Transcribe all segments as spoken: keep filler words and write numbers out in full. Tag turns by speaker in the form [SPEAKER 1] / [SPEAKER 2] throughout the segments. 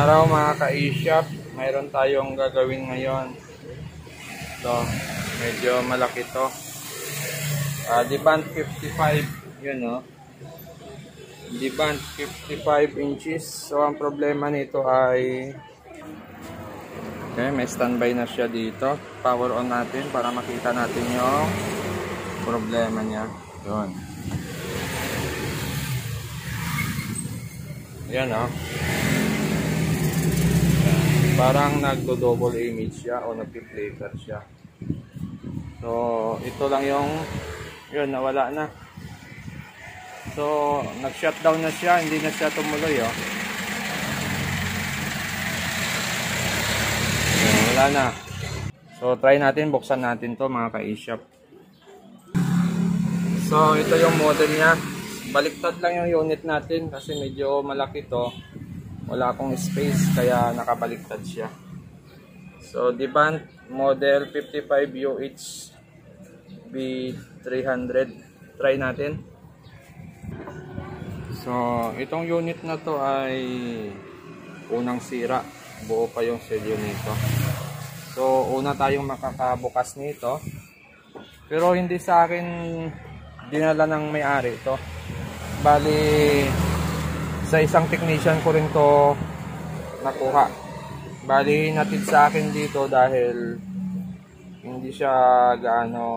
[SPEAKER 1] araw mga ka-e-shop, mayroon tayong gagawin ngayon. So, medyo malaki to. Uh, Deband fifty-five, yun no. Deband fifty-five inches. So, ang problema nito ay okay, may standby na siya dito. Power on natin para makita natin yung problema niya. Yun. Yan o. Parang nagdo-double image siya o nagpi-flicker siya. So, ito lang yung yun, nawala na. So, nag-shutdown na siya, hindi na siya tumuloy oh. So, wala na. So, try natin, buksan natin to mga ka-e-shop. So, ito yung model niya. Baliktad lang yung unit natin kasi medyo malaki to. Wala akong space kaya nakabaliktad siya. So, Deband model fifty-five U H B three hundred. Try natin. So, itong unit na to ay unang sira. Buo pa yung selyo nito. So, una tayong makakabukas nito. Pero hindi sa akin dinala ng may-ari ito. Bali, sa isang technician ko rin to nakuha. Bali, natid sa akin dito dahil hindi siya gaano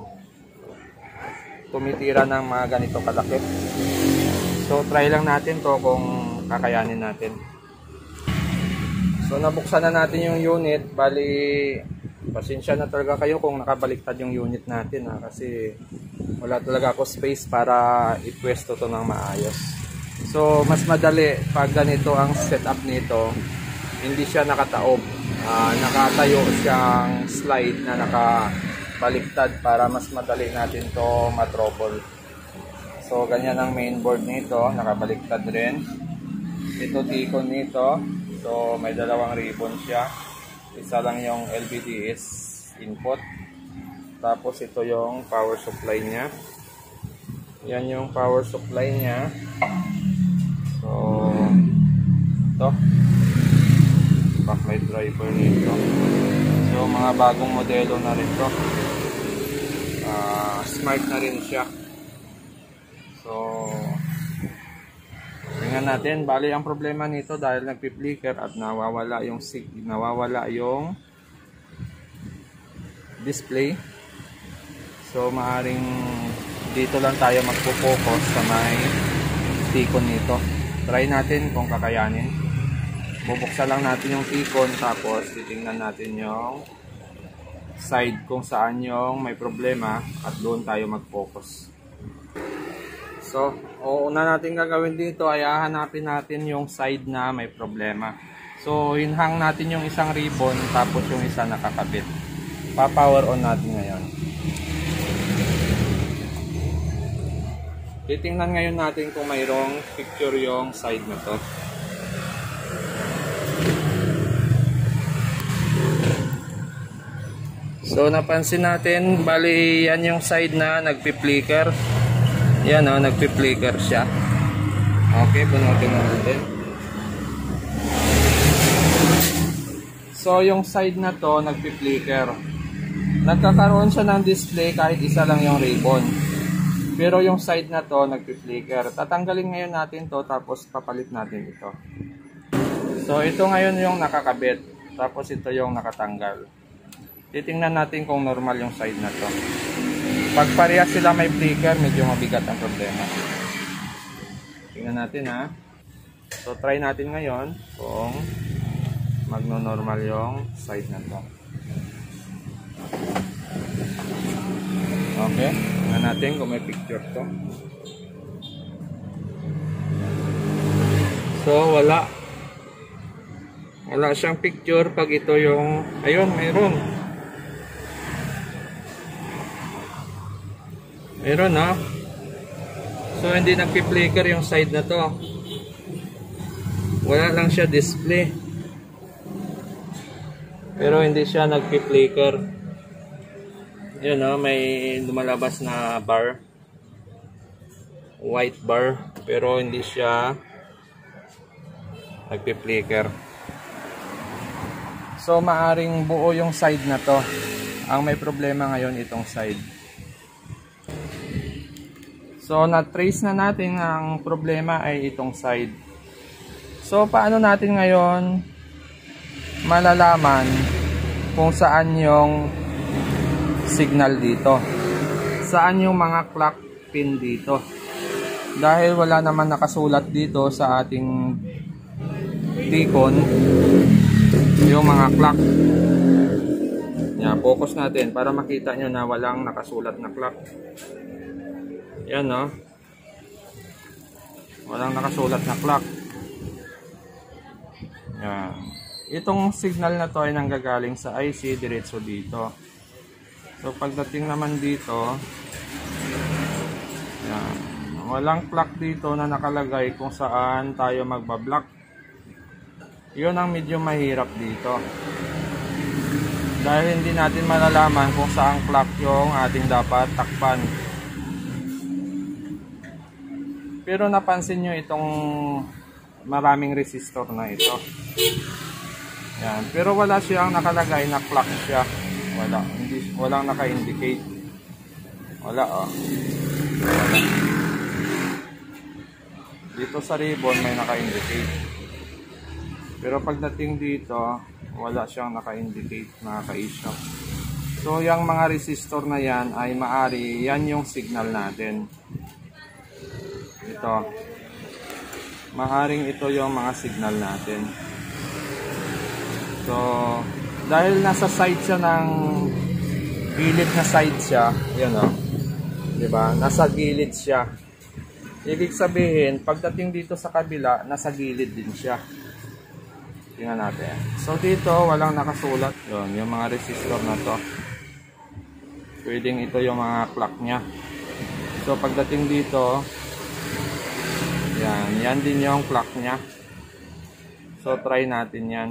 [SPEAKER 1] tumitira ng mga ganito kalaki. So, try lang natin to kung kakayanin natin. So, nabuksan na natin yung unit. Bali, pasensya na talaga kayo kung nakabaliktad yung unit natin ha, kasi wala talaga ako space para ipwesto to ng maayos. So, mas madali pag ganito ang setup nito, hindi siya nakataob. Uh, nakatayo siyang slide na nakabaliktad para mas madali natin to matrouble. So, ganyan ang mainboard nito, nakabaliktad rin. Ito T-con nito. So, may dalawang ribbon siya. Isa lang yung L V D S input. Tapos, ito yung power supply niya. Yan yung power supply niya. So, ito. Backlight driver nito. So, mga bagong modelo na rin to. Uh, smart na rin siya. So, tingnan natin. Bali, ang problema nito dahil nagpi-flicker at nawawala yung sig nawawala yung display. So, maaring dito lang tayo magpo-focus sa may T-con nito. Try natin kung kakayanin. Bubuksan lang natin yung T-con tapos titingnan natin yung side kung saan yung may problema at doon tayo mag-focus. So, una natin gagawin dito ay hahanapin natin yung side na may problema. So, hinhang natin yung isang ribbon tapos yung isa nakakabit. Pa-power on natin ngayon. Titingnan ngayon natin kung mayroong picture yung side na to. So, napansin natin, bali yan yung side na nagpi-flicker. Yan o, oh, nagpi-flicker siya. Okay, bunutin natin. So, yung side na to nagpi-flicker. Nagkakaroon siya ng display kahit isa lang yung ribbon. Pero yung side na to nagpi-flicker. Tatanggalin ngayon natin to tapos papalit natin ito. So ito ngayon yung nakakabit. Tapos ito yung nakatanggal. Titingnan natin kung normal yung side na to. Pag parehas sila may flicker, medyo mabigat ang problema. Tingnan natin ha. So try natin ngayon kung magno-normal yung side na to. Okay, tingnan natin kung may picture to. So, wala. Wala siyang picture pag ito yung, ayun, mayroon. Mayroon, ha? So, hindi nagpi-flicker yung side na to. Wala lang siya display. Pero hindi siya nagpi-flicker. Yun o, may lumalabas na bar. White bar. Pero hindi siya nagpi-flicker. So maaring buo yung side na to. Ang may problema ngayon itong side. So na-trace na natin ang problema ay itong side. So paano natin ngayon malalaman kung saan yung signal dito? Saan yung mga clock pin dito? Dahil wala naman nakasulat dito sa ating T-con yung mga clock. Yan, focus natin para makita nyo na walang nakasulat na clock. Yan, no? Walang nakasulat na clock. Yan. Itong signal na to ay nanggagaling sa I C diretso dito. So pagdating naman dito, yan, walang clock dito na nakalagay kung saan tayo magbablock. Yun ang medyo mahirap dito. Dahil hindi natin malalaman kung saan clock yung ating dapat takpan. Pero napansin nyo itong maraming resistor na ito. Yan. Pero wala siyang nakalagay na clock siya. Wala. Hindi, walang naka-indicate. Wala, oh. Wala. Dito sa ribbon may naka-indicate. Pero pagdating dito, wala siyang naka-indicate, mga ka-e-shop. So, yung mga resistor na yan ay maari, yan yung signal natin. Ito. Maaring ito yung mga signal natin. So, dahil nasa side siya ng gilid na side siya, yun o. Diba? Nasa gilid siya. Ibig sabihin, pagdating dito sa kabila, nasa gilid din siya. Tingnan natin. So, dito, walang nakasulat. Yun, yung mga resistor na to. Pwedeng ito yung mga clock niya. So, pagdating dito, yan, yan din yung clock niya. So, try natin yan.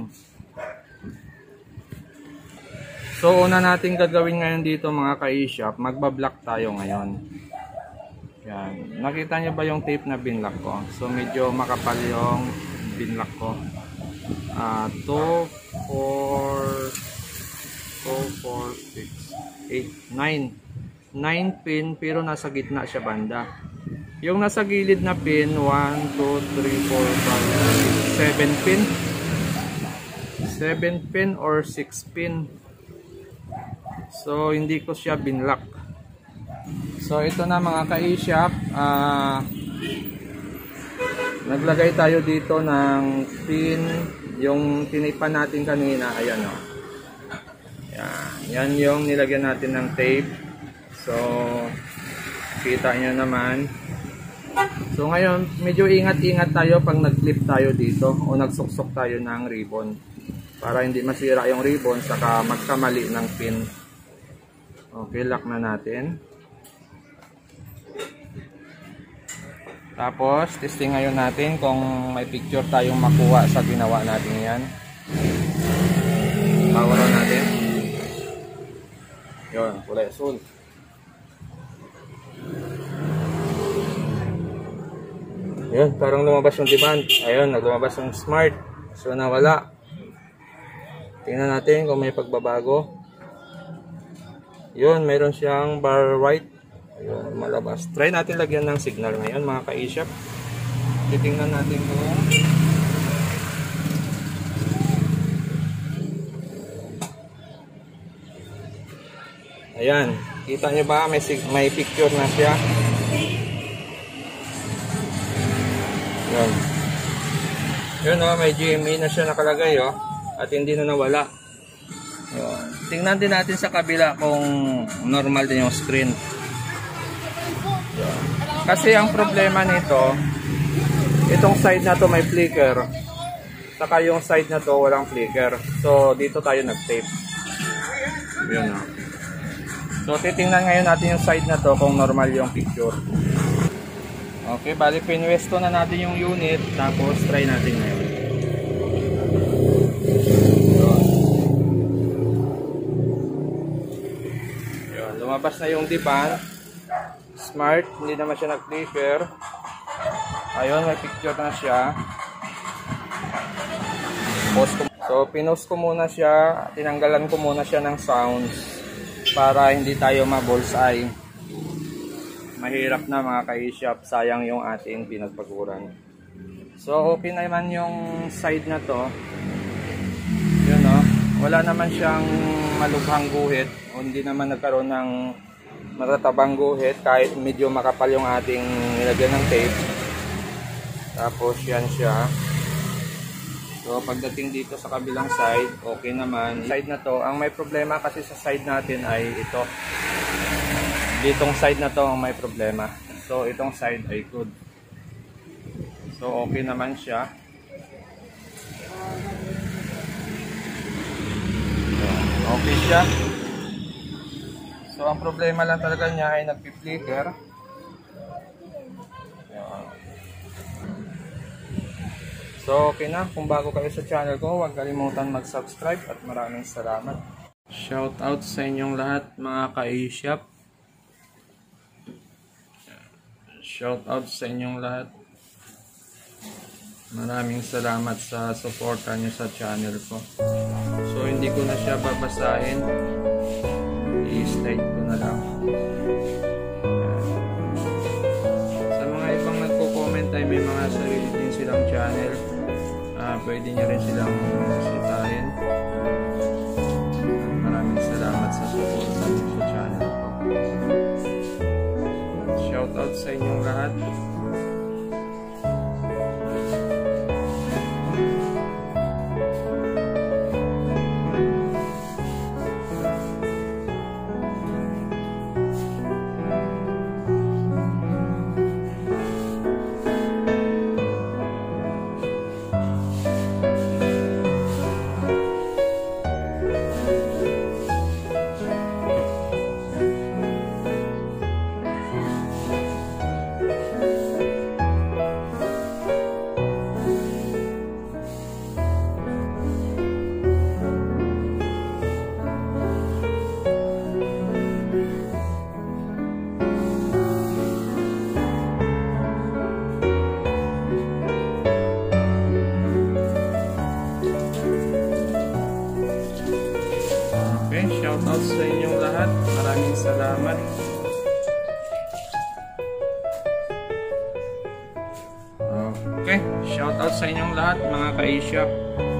[SPEAKER 1] So, una natin gagawin ngayon dito mga ka-e-shop, magbablock tayo ngayon. Yan. Nakita nyo ba yung tape na binlock ko? So, medyo makapal yung binlock ko. Uh, two, four, six, eight, nine. nine pin pero nasa gitna siya banda. Yung nasa gilid na pin, one, two, three, four, five, six, seven pin. seven pin or six pin. So, hindi ko siya binlock. So, ito na mga ka-e-shop. Ah... Uh, naglagay tayo dito ng pin, yung tinipan natin kanina, ayan o. Yan, yan yung nilagyan natin ng tape. So, kita nyo naman. So, ngayon, medyo ingat-ingat tayo pag nag-clip tayo dito o nagsuksok tayo ng ribbon. Para hindi masira yung ribbon, saka magkamali ng pin. Okay, lock na natin. Tapos, testing ngayon natin kung may picture tayong makuha sa ginawa natin yan. Power on natin. Yun, kulay asul. Yun, parang lumabas yung demand. Ayun, lumabas yung smart. So, nawala. Tingnan natin kung may pagbabago. Yun, meron siyang bar white. Ayun, malabas. Try natin lagyan ng signal ngayon mga ka-e-shop. Titingnan natin kung ayan, kita nyo ba may, may picture na siya. Yun. Yun o, oh, may G M A na siya nakalagay o. Oh, at hindi na nawala. Yun. Tingnan din natin sa kabila kung normal din yung screen. Kasi ang problema nito, itong side na to may flicker, saka yung side na to walang flicker. So dito tayo nag-tape. Yun o. So titingnan ngayon natin yung side na to kung normal yung picture. Okay, bali pinwesto na natin yung unit, tapos try natin ngayon. Yun, lumabas na yung dipan. Smart, hindi naman siya nag-flicker. Ayun, may picture na siya. Post ko. So, pinost ko muna siya, tinanggalan ko muna siya ng sounds para hindi tayo ma-bullseye. Mahirap na mga ka-e-shop, sayang yung ating pinagpaguran. So, okay naman yung side na to. Yun o, wala naman siyang malubhang guhit, o hindi naman nagkaroon ng matatabang guhit kahit medyo makapal yung ating nilagyan ng tape. Tapos yan siya. So, pagdating dito sa kabilang side, okay naman. Side na to, ang may problema kasi sa side natin ay ito. Ditong side na to ang may problema. So, itong side ay good. So, okay naman siya. Okay siya. So, ang problema lang talaga niya ay nagpi-flicker. So, okay na. Kung bago kayo sa channel ko, huwag kalimutan mag-subscribe at maraming salamat. Shout out sa inyong lahat mga ka-e-shop. Shout out sa inyong lahat. Maraming salamat sa suporta nyo sa channel ko. So, hindi ko na siya babasahin. I-slide ko na lang. Sa mga ibang nagko-comment ay may mga sarili din silang channel. Uh, pwede nyo rin silang bisitahin. Maraming salamat sa suporta nyo sa channel ko. Shout out sa inyong lahat. Shout out sa inyong lahat. Maraming salamat. Okay, shout out sa inyong lahat mga ka-e-shop.